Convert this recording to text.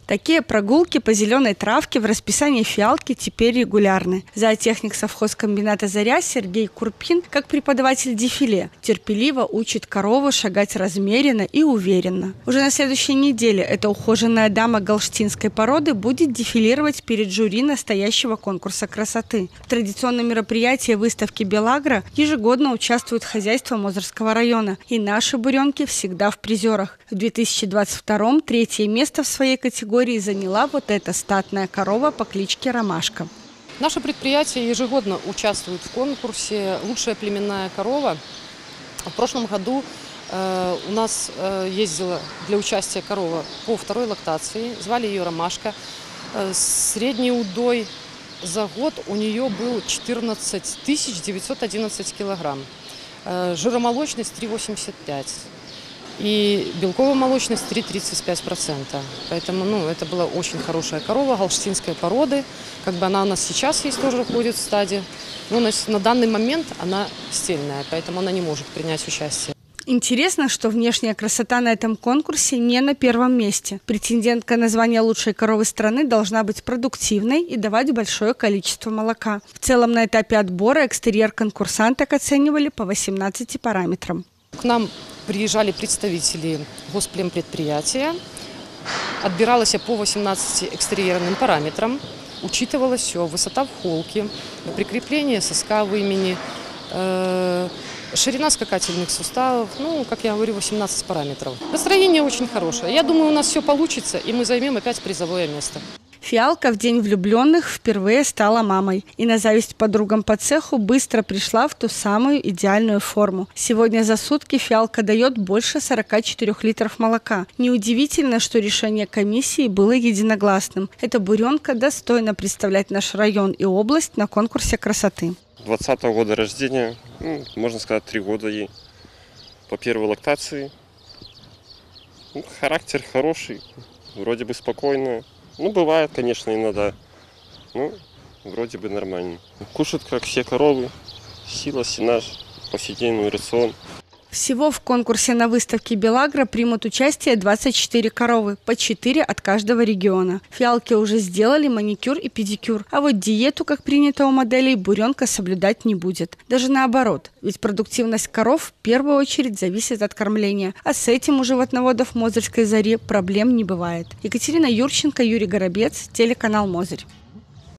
Такие прогулки по зеленой травке в расписании фиалки теперь регулярны. Зоотехник совхозкомбината «Заря» Сергей Курпин, как преподаватель дефиле, терпеливо учит корову шагать размеренно и уверенно. Уже на следующей неделе эта ухоженная дама галштинской породы будет дефилировать перед жюри настоящего конкурса красоты. В традиционном мероприятии выставки «Белагро» ежегодно участвуют хозяйства Мозырского района. И наши буренки всегда в призерах. В 2022-м третье место в своей категории заняла вот эта статная корова по кличке Ромашка. Наше предприятие ежегодно участвует в конкурсе «Лучшая племенная корова». В прошлом году у нас ездила для участия корова по второй лактации. Звали ее Ромашка. Средний удой за год у нее был 14 911 килограмм. Жиромолочность 3,85. И белковая молочность 3,35%. Поэтому это была очень хорошая корова галштинской породы. Она у нас сейчас есть, тоже ходит в стаде. Но на данный момент она стельная, поэтому она не может принять участие. Интересно, что внешняя красота на этом конкурсе не на первом месте. Претендентка на звание лучшей коровы страны должна быть продуктивной и давать большое количество молока. В целом на этапе отбора экстерьер конкурсанток оценивали по 18 параметрам. К нам приезжали представители госплемпредприятия, отбиралось по 18 экстерьерным параметрам, учитывалось все: высота в холке, прикрепление соска в имени, ширина скакательных суставов, как я говорю, 18 параметров. Настроение очень хорошее. Я думаю, у нас все получится, и мы займем опять призовое место. Фиалка в день влюбленных впервые стала мамой. И на зависть подругам по цеху быстро пришла в ту самую идеальную форму. Сегодня за сутки фиалка дает больше 44 литров молока. Неудивительно, что решение комиссии было единогласным. Эта буренка достойна представлять наш район и область на конкурсе красоты. 20-го года рождения, можно сказать, 3 года ей. По первой лактации. Характер хороший, вроде бы спокойный. Бывает, конечно, иногда. Вроде бы нормально. Кушает, как все коровы. Сила, сенаж, повседневный рацион. Всего в конкурсе на выставке «Белагро» примут участие 24 коровы, по 4 от каждого региона. Фиалки уже сделали маникюр и педикюр, а вот диету, как принято у моделей, буренка соблюдать не будет. Даже наоборот, ведь продуктивность коров в первую очередь зависит от кормления, а с этим у животноводов Мозырской зари проблем не бывает. Екатерина Юрченко, Юрий Горобец, телеканал «Мозырь».